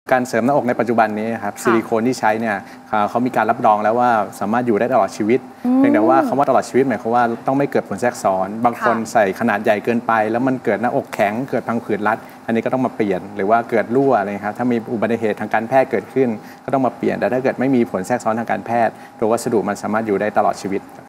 การเสริมหน้าอกในปัจจุบันนี้ครับซิลิโคนที่ใช้เนี่ยเขามีการรับรองแล้วว่าสามารถอยู่ได้ตลอดชีวิตเพียงแต่ว่าคำว่าตลอดชีวิตหมายความว่าต้องไม่เกิดผลแทรกซ้อนบางคนใส่ขนาดใหญ่เกินไปแล้วมันเกิดหน้าอกแข็งเกิดพังผืดรัดอันนี้ก็ต้องมาเปลี่ยนหรือว่าเกิดรั่วอะไรครับถ้ามีอุบัติเหตุทางการแพทย์เกิดขึ้นก็ต้องมาเปลี่ยนแต่ถ้าเกิดไม่มีผลแทรกซ้อนทางการแพทย์ตัววัสดุมันสามารถอยู่ได้ตลอดชีวิต